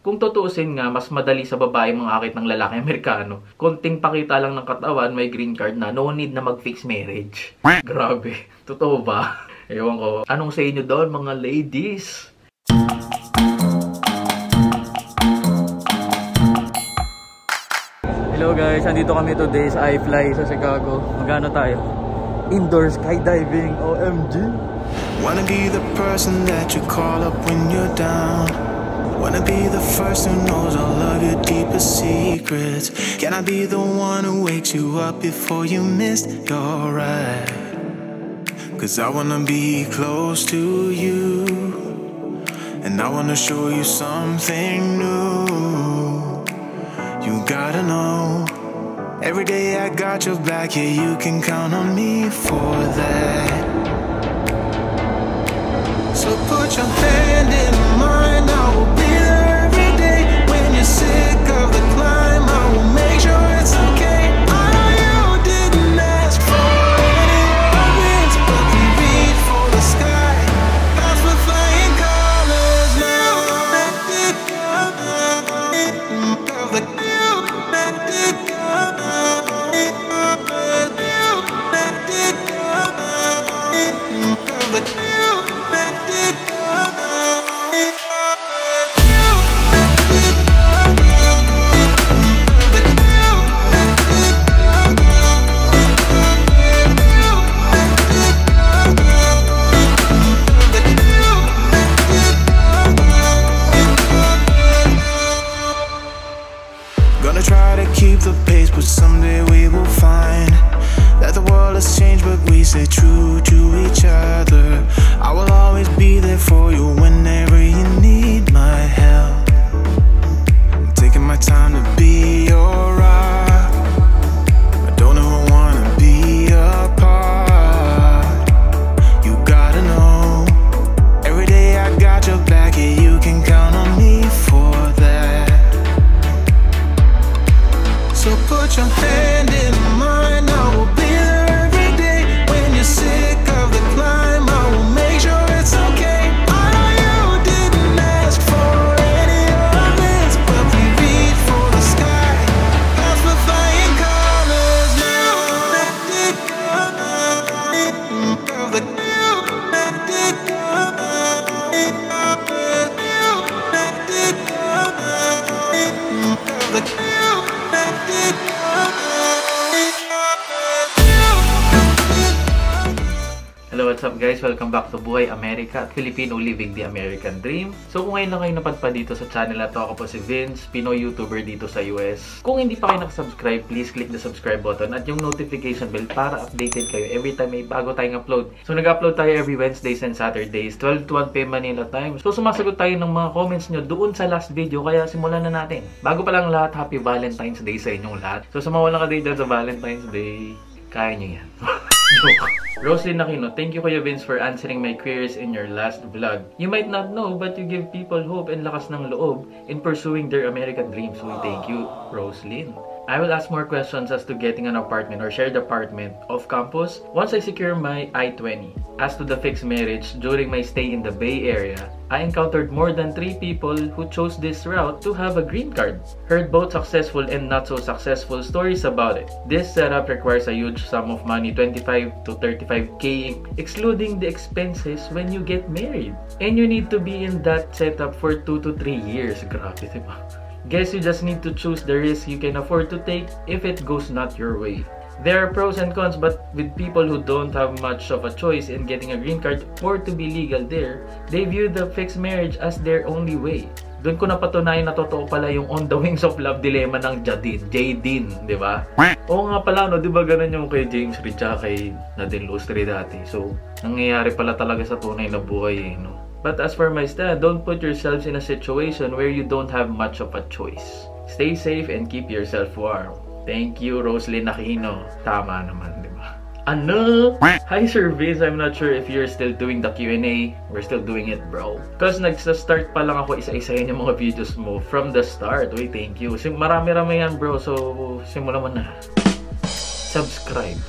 Kung tutuusin nga, mas madali sa babae mangakit ng lalaki Amerikano. Konting pakita lang ng katawan, may green card na, no need na mag-fix marriage. Grabe. Totoo ba? Ewan ko. Anong sa inyo doon, mga ladies? Hello guys, andito kami today sa iFly sa Chicago. Magano tayo? Indoor skydiving, OMG! Wanna be the person that you call up when you're down. Wanna be the first who knows all of your deepest secrets. Can I be the one who wakes you up before you miss your ride? Cause I wanna be close to you, and I wanna show you something new. You gotta know, every day I got your back, yeah, you can count on me for that. So put your hand in mine, I will be there every day. When you're sick of the climb, I will make sure it's okay. I know you didn't ask for any of this, but we reach for the sky, cause we're flying colors now. Gonna try to keep the pace, but someday we will find that the world has changed, but we stay true to each other. I will always be there for you whenever you need my help. I'm taking my time to be your rock. I don't ever wanna be apart. You gotta know, every day I got your back, yeah, you can count on me for that. So put your hand in mine, I will be there every day. When you're sick of the climb, I will make sure it's okay. I know you didn't ask for any of this, but we reach for the sky, cause we're flying colors now. Hello, what's up guys? Welcome back to Buhay Amerika at Filipino Living the American Dream. So kung ngayon lang kayo napadpad dito sa channel na to, ako po si Vince, Pinoy YouTuber dito sa US. Kung hindi pa kayo nakasubscribe, please click the subscribe button at yung notification bell para updated kayo every time may bago tayong upload. So nag-upload tayo every Wednesdays and Saturdays, 12 to 1 PM Manila time. So sumasagot tayo ng mga comments nyo doon sa last video, kaya simulan na natin. Bago pa lang lahat, Happy Valentine's Day sa inyong lahat. So sumawala ka din dyan sa Valentine's Day, kaya nyo yan. Roslyn Aquino, thank you Kuya Vince for answering my queries in your last vlog. You might not know, but you give people hope and lakas ng loob in pursuing their American dreams. So thank you, Roslyn. I will ask more questions as to getting an apartment or shared apartment off campus once I secure my I-20. As to the fixed marriage, during my stay in the Bay Area, I encountered more than 3 people who chose this route to have a green card. Heard both successful and not so successful stories about it. This setup requires a huge sum of money, 25 to 35K, excluding the expenses when you get married. And you need to be in that setup for 2 to 3 years. Grabe, diba? Guess you just need to choose the risk you can afford to take if it goes not your way. There are pros and cons, but with people who don't have much of a choice in getting a green card or to be legal there, they view the fixed marriage as their only way. Doon ko napatunayan na totoo pala yung on the wings of love dilemma ng Jadine, di ba? Oo nga pala, no, di ba ganun yung kay James Reid at kay Nadine Lustre dati. So, nangyayari pala talaga sa tunay na buhay, no? But as for my stand, don't put yourselves in a situation where you don't have much of a choice. Stay safe and keep yourself warm. Thank you, Roslyn Aquino. Tama naman, di ba? Ano? Hi, Sir Vince. I'm not sure if you're still doing the Q&A. We're still doing it, bro. Because nagsa-start pa lang ako isa-isahin yung mga videos mo from the start. Uy, thank you. Marami-rami yan, bro. So, simulan mo na. Subscribe.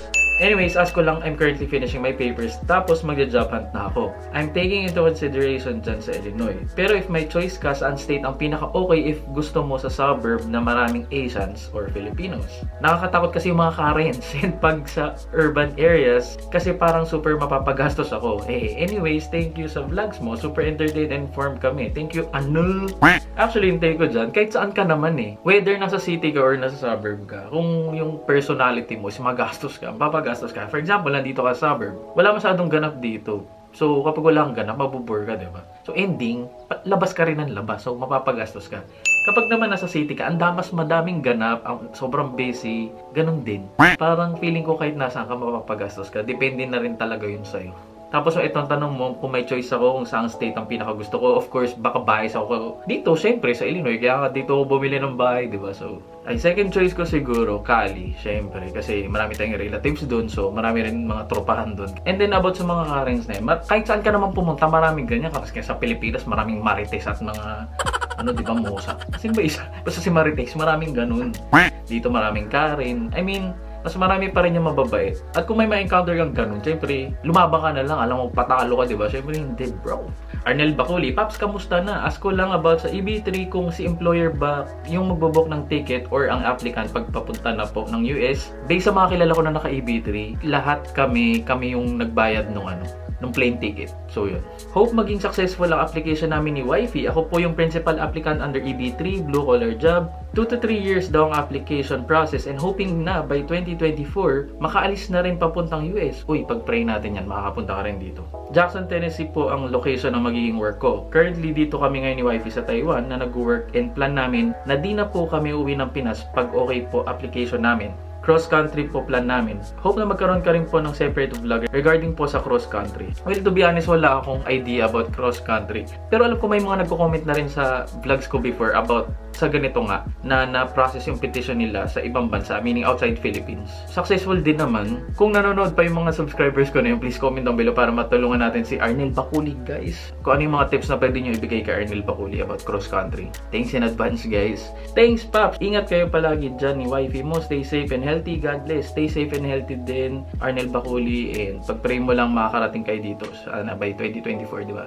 Anyways, ask ko lang, I'm currently finishing my papers tapos magja-job hunt na ako. I'm taking into consideration dyan sa Illinois. Pero if may choice ka, saan state ang pinaka-okay if gusto mo sa suburb na maraming Asians or Filipinos? Nakakatakot kasi yung mga Karens and pag sa urban areas kasi parang super mapapagastos ako. Anyways, thank you sa vlogs mo. Super entertained and informed kami. Thank you, ano? Actually, hintay ko dyan, kahit saan ka naman whether nasa city ka or nasa suburb ka, kung yung personality mo is magastos ka, mapapagastos ka. For example, nandito ka sa suburb, wala masyadong ganap dito. So, kapag wala kang ganap, mabubore ka, diba? So, ending, labas ka rin ng labas. So, mapapagastos ka. Kapag naman nasa city ka, ang madaming ganap, sobrang busy, ganun din. Parang feeling ko kahit nasaan ka, mapapagastos ka. Depende na rin talaga yun sa'yo. Tapos, itong tanong mo, kung may choice ako kung saan state ang pinakagusto ko, of course, baka bias ako dito, syempre, sa Illinois. Kaya dito ako bumili ng bahay, diba? So, second choice ko siguro, Cali, syempre. Kasi marami tayong relatives doon, so marami rin mga tropahan doon. And then, about sa mga Karens na kahit saan ka naman pumunta, maraming ganyan. Kasi sa Pilipinas, maraming Marites at mga, diba, Mosa. Sino ba isa? Basta si Marites, maraming ganun. Dito maraming Karen. I mean, mas marami pa rin yung mababait. At kung may ma-encounter kang ganun, syempre, lumabang ka na lang. Alam mo, patalo ka, diba? Syempre, hindi, bro. Arnel Baculi, Paps, kamusta na? Ask ko lang about sa EB3 kung si employer ba yung magbobook ng ticket or ang applicant pagpapunta na po ng US. Based sa mga kilala ko na naka-EB3, lahat kami yung nagbayad nung plane ticket. So, yun. Hope maging successful ang application namin ni Wifey. Ako po yung principal applicant under EB3, blue collar job. 2 to 3 years daw ang application process and hoping na by 2024, makaalis na rin papuntang US. Uy, pag-pray natin yan, makakapunta ka rin dito. Jackson, Tennessee po ang location ng magiging work ko. Currently, dito kami ngayon ni Wifey sa Taiwan na nag-work and plan namin na di na po kami uwi ng Pinas pag okay po application namin. Cross-country po plan namin. Hope na magkaroon ka rin po ng separate vlog regarding po sa cross-country. Well, to be honest, wala akong idea about cross-country. Pero alam ko may mga nagko-comment na rin sa vlogs ko before about sa ganito nga, na na-process yung petition nila sa ibang bansa, meaning outside Philippines. Successful din naman. Kung nanonood pa yung mga subscribers ko na yun, please comment down below para matulungan natin si Arnel Baculi, guys. Kung ano yung mga tips na pwede nyo ibigay kay Arnel Baculi about cross-country. Thanks in advance, guys. Thanks, Paps! Ingat kayo palagi dyan ni Wifey mo. Stay safe and healthy. God bless. Stay safe and healthy din, Arnel Baculi. And pag-pray mo lang makakarating kayo dito by 2024, di ba?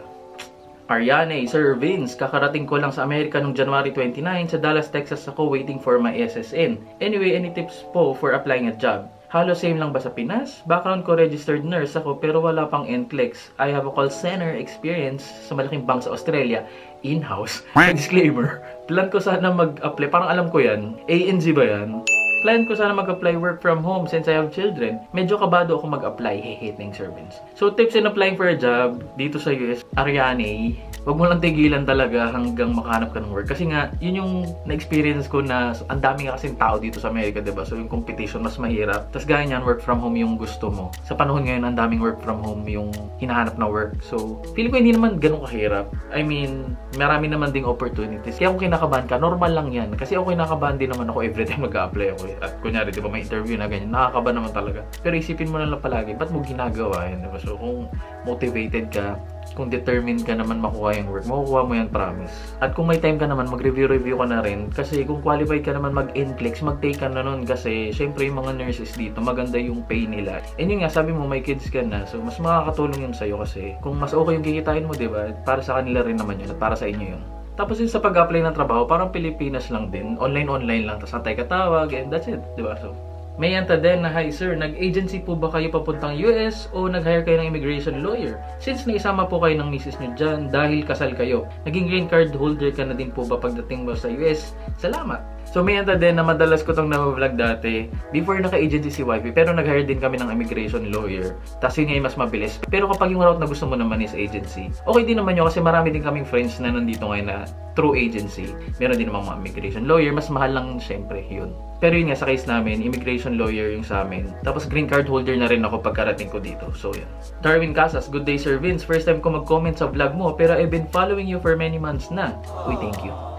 Ariane, Sir Vince, kakarating ko lang sa Amerika noong January 29. Sa Dallas, Texas ako waiting for my SSN. Anyway, any tips po for applying a job? Halos same lang ba sa Pinas? Background ko registered nurse ako pero wala pang NCLEX. I have a call center experience sa malaking bank sa Australia. In-house. Disclaimer, plan ko sana mag-apply. Parang alam ko yan. ANZ ba yan? Plan ko sana mag-apply work from home since I have children. Medyo kabado ako mag-apply. Thanks, Sir Vince. So, tips in applying for a job dito sa US. Ariane, wag mo lang tigilan talaga hanggang makahanap ka ng work. Kasi nga, yun yung na-experience ko na ang dami nga kasing tao dito sa Amerika, diba? So, yung competition mas mahirap. Tapos gaya niyan, work from home yung gusto mo. Sa panahon ngayon, ang daming work from home yung hinahanap na work. So, feeling ko hindi naman ganun kahirap. I mean, marami naman ding opportunities. Kaya kung kinakabahan ka, normal lang yan. Kasi ako kinakabahan din naman ako everytime mag-a-apply ako. At kunyari, di ba, may interview na ganyan, nakakaba naman talaga. Pero isipin mo na lang palagi, ba't mo ginagawa yan? Diba? So, kung motivated ka, kung determined ka naman makuha yung work, makukuha mo yan, promise. At kung may time ka naman, mag-review ka na rin. Kasi kung qualified ka naman mag-NCLEX, mag-take ka na nun. Kasi, syempre, yung mga nurses dito, maganda yung pay nila. And yun nga, sabi mo, may kids ka na. So, mas makakatulong yun sa'yo kasi kung mas okay yung kikitain mo, di ba? Para sa kanila rin naman yun at para sa inyo yun. Tapos yun sa pag-apply ng trabaho, parang Pilipinas lang din. Online lang. Tapos antay ka tawag and that's it. Diba? So, may anta din na, hi sir, nag-agency po ba kayo papuntang US o nag-hire kayo ng immigration lawyer? Since naisama po kayo ng misis nyo dyan dahil kasal kayo, naging green card holder ka na din po ba pagdating mo sa US? Salamat! So may anta din na madalas ko itong na-vlog dati before naka-agency si Wifey pero nag-hire din kami ng immigration lawyer. Tapos yun ngayon mas mabilis. Pero kapag yung route na gusto mo naman is agency, okay din naman yun kasi marami din kaming friends na nandito ngayon na through agency. Meron din namang mga immigration lawyer. Mas mahal lang syempre yun. Pero yun nga sa case namin, immigration lawyer yung sa amin. Tapos green card holder na rin ako pagkarating ko dito. So yun. Darwin Casas, good day Sir Vince. First time ko mag-comment sa vlog mo pero I've been following you for many months na. Uy, thank you.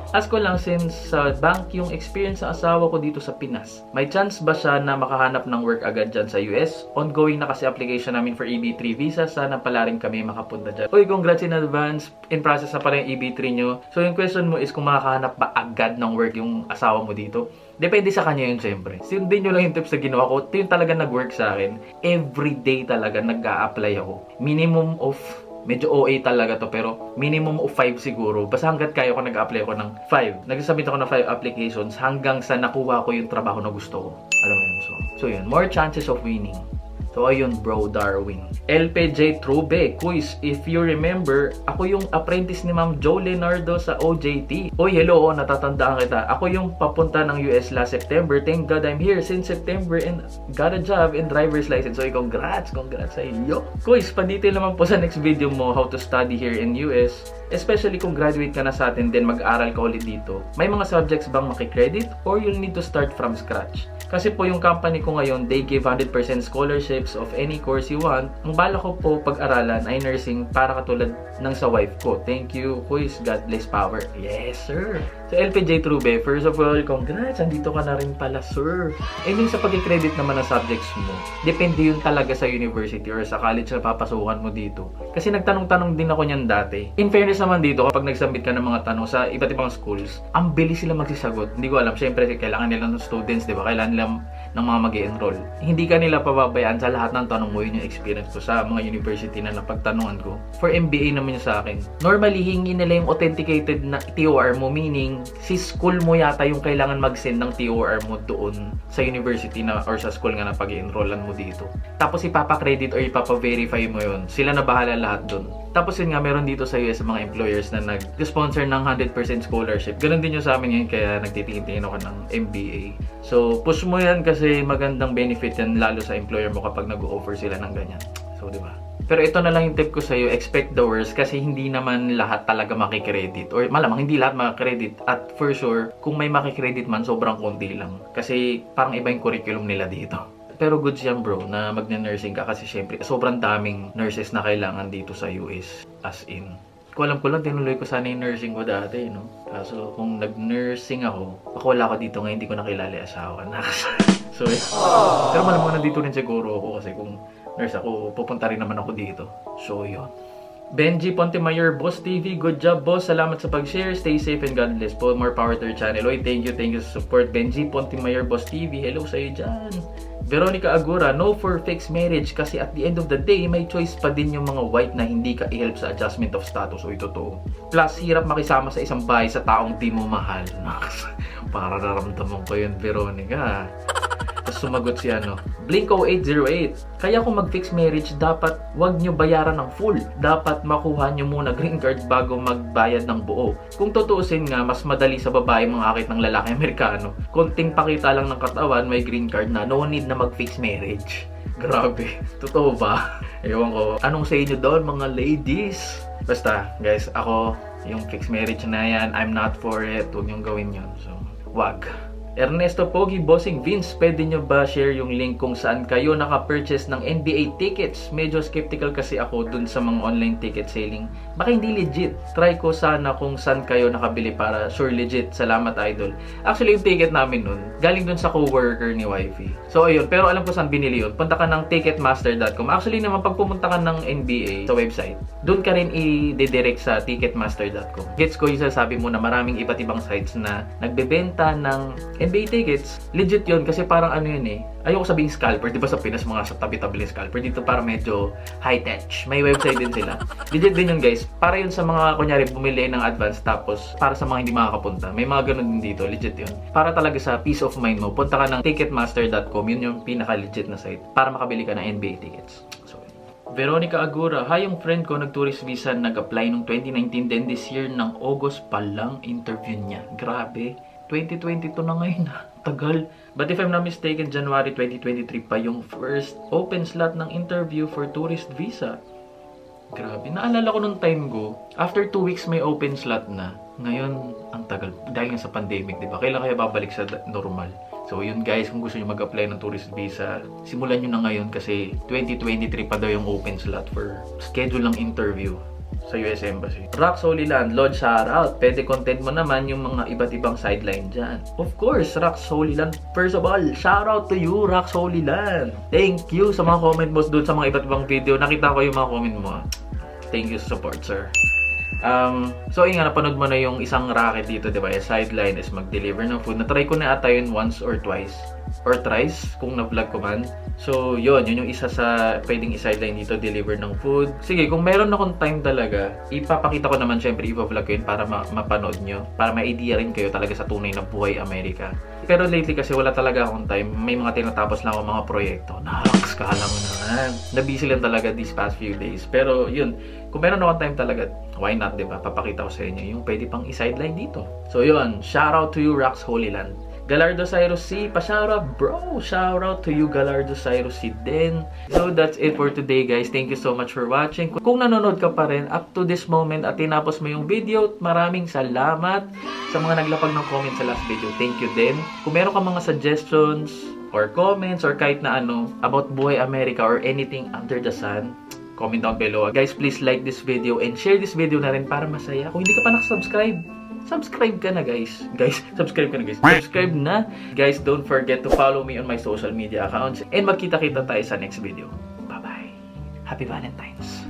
Ask ko lang, since sa bank yung experience sa asawa ko dito sa Pinas, may chance ba siya na makahanap ng work agad dyan sa US? Ongoing na kasi application namin for EB3 visa. Sana pala rin kami makapunta dyan. Uy, congrats in advance. In process na pala yung EB3 nyo. So yung question mo is kung makakahanap ba agad ng work yung asawa mo dito? Depende sa kanya yun, syempre. Sundin nyo lang yung tips na ginawa ko. Ito yung talaga nag-work sa akin. Everyday talaga nag-a-apply ako. Minimum of, medyo OA talaga to, pero minimum of 5 siguro. Basta hanggat kaya ko nag-apply ako ng 5. Nagsasubmit ako ng 5 applications hanggang sa nakuha ko yung trabaho na gusto ko. Alam mo yun. So yun. More chances of winning. So, ayun bro, Darwin. LPJ Trube, quiz. If you remember, ako yung apprentice ni Ma'am Jo Leonardo sa OJT. Oy, hello, natatandaan kita. Ako yung papunta ng US last September. Thank God I'm here since September and got a job and driver's license. So, congrats sa iyo. Quiz, pa-detail naman po sa next video mo how to study here in US. Especially kung graduate ka na sa atin, then mag-aral ka ulit dito. May mga subjects bang makikredit or you'll need to start from scratch? Kasi po yung company ko ngayon, they give 100% scholarships of any course you want. Ang bala ko po pag-aralan ay nursing para katulad ng sa wife ko. Thank you, quiz. God bless power. Yes, sir. So, LPJ Trube, first of all, congrats. Andito ka na rin pala, sir. And yung sa pag-credit naman ng subjects mo, depende yun talaga sa university or sa college na papasukan mo dito. Kasi nagtanong-tanong din ako niyan dati. In fairness naman dito, kapag nag-submit ka ng mga tanong sa iba't ibang schools, ang bilis sila magsisagot. Hindi ko alam. Siyempre, kailangan nila ng students, di ba? Kailangan nila ng mga mag-enroll. Hindi ka nila pababayaan sa lahat ng tanong mo. Yun yung experience ko sa mga university na napagtanungan ko. For MBA naman yun sa akin. Normally, hingi nila yung authenticated na TOR mo, meaning si school mo yata yung kailangan mag-send ng TOR mo doon sa university na or sa school nga na pag-enrollan mo dito. Tapos ipapa-credit or ipapa-verify mo yun. Sila na bahala lahat doon. Tapos yun nga, meron dito sa US mga employers na nag-sponsor ng 100% scholarship. Ganun din yung sa amin ngayon, kaya nagtitingin ako ng MBA. So, push mo yan kasi magandang benefit yan lalo sa employer mo kapag nag-offer sila ng ganyan. So, di ba? Pero ito na lang yung tip ko sa'yo, expect the worst kasi hindi naman lahat talaga makikredit. Or malamang hindi lahat makikredit. At for sure, kung may makikredit man, sobrang konti lang. Kasi parang iba yung curriculum nila dito. Pero goods yan bro, na magne-nursing ka kasi syempre sobrang daming nurses na kailangan dito sa US. As in, kung alam ko lang, tinuloy ko sana yung nursing ko dati, no? Kaso kung nag-nursing ako, wala ko dito ngayon, hindi ko nakilala yung asawa. So, pero malamang nandito rin siguro ako kasi kung nurse ako, pupunta rin naman ako dito. So, yun. Benji Pontemayor, Boss TV, good job boss. Salamat sa pag-share. Stay safe and God bless po. More power to your channel. Oy, thank you sa support. Benji Pontemayor, Boss TV. Hello sa'yo dyan. Veronica Agura, no for fixed marriage kasi at the end of the day, may choice pa din yung mga white na hindi ka i-help sa adjustment of status. Oy, totoo. Plus, hirap makisama sa isang bahay sa taong di mo mahal. Para nararamdaman ko yun, Veronica. Tapos sumagot si Blink0808. Kaya kung mag-fix marriage, dapat wag nyo bayaran ng full. Dapat makuha nyo muna green card bago magbayad ng buo. Kung tutuusin nga, mas madali sa babae mangakit ng lalaki Amerikano. Konting pakita lang ng katawan, may green card na. No need na mag-fix marriage. Grabe. Totoo ba? Ewan ko. Anong sa inyo doon, mga ladies? Basta, guys, ako, yung fixed marriage na yan, I'm not for it. Huwag nyong gawin yun. So, wag. Ernesto Pogi, Bossing Vince, pwede nyo ba share yung link kung saan kayo naka-purchase ng NBA tickets? Medyo skeptical kasi ako dun sa mga online ticket selling. Baka hindi legit. Try ko sana kung saan kayo nakabili para sure legit. Salamat, idol. Actually, yung ticket namin nun, galing dun sa co-worker ni Wifey. So, ayun. Pero alam ko saan binili yun. Punta ka ng ticketmaster.com. Actually naman, pag pumunta ka ng NBA sa website, dun ka rin i-direct sa ticketmaster.com. Gets ko yung sasabi mo na maraming iba't ibang sites na nagbebenta ng NBA tickets, legit yun kasi parang ano yun eh. Ayoko sabing scalper, di ba sa Pinas mga sa tabi-tabi ng scalper. Dito parang medyo high-tech. May website din sila. Legit din yun guys. Para yun sa mga kunyari bumili ng advance tapos para sa mga hindi makakapunta. May mga ganun din dito. Legit yun. Para talaga sa peace of mind mo, punta ka ng ticketmaster.com. Yun yung pinaka-legit na site para makabili ka ng NBA tickets. So, Veronica Agura, hi, yung friend ko nag-tourist visa, nag-apply nung 2019 then this year ng August pa lang interview niya. Grabe. 2022 na ngayon, tagal. But if I'm not mistaken, January 2023 pa yung first open slot ng interview for tourist visa. Grabe, naalala ko nung time ko, after 2 weeks may open slot na. Ngayon, ang tagal. Dahil nga sa pandemic, di ba? Kailan kaya babalik sa normal? So yun guys, kung gusto nyo mag-apply ng tourist visa, simulan nyo na ngayon kasi 2023 pa daw yung open slot for schedule ng interview. sa US Embassy. Rax Holy Land, Lord shoutout. Pwede content mo naman yung mga iba't ibang sideline dyan. Of course, Rax Holy Land. First of all, shoutout to you, Rax Holy Land. Thank you sa mga comment mo doon sa mga iba't ibang video. Nakita ko yung mga comment mo. Thank you sa support, sir. So yun nga, napanood mo na yung isang racket dito, diba? Yung sideline is mag-deliver ng food. Na-try ko na ata yun once or twice. Or thrice, kung na-vlog ko man. So yun yung isa sa pwedeng i-sideline dito, deliver ng food. Sige, kung meron akong time talaga, ipapakita ko naman, syempre, i-vlog ko yun para mapanood nyo. Para ma-idea rin kayo talaga sa tunay na buhay Amerika. Pero lately kasi wala talaga akong time. May mga tinatapos lang akong mga proyekto. Naks, kala mo naman. Nabusy lang talaga these past few days. Pero yun, kung meron akong time talaga, why not, diba? Papakita ko sa inyo yung pwede pang i-sideline dito. So yun, shoutout to you, Rax Holy Land. Galardo Cyrus C, pa-shoutout bro! Shoutout to you, Galardo Cyrus C din. So that's it for today, guys. Thank you so much for watching. Kung nanonood ka pa rin up to this moment at tinapos mo yung video, maraming salamat sa mga naglapag ng comment sa last video. Thank you din. Kung meron ka mga suggestions or comments or kahit na ano about buhay Amerika or anything under the sun, comment down below. Guys, please like this video and share this video na rin para masaya. Kung hindi ka pa nakasubscribe, subscribe ka na, guys. Subscribe ka na, guys. Subscribe na. Guys, don't forget to follow me on my social media accounts. And magkita-kita tayo sa next video. Bye-bye. Happy Valentine's.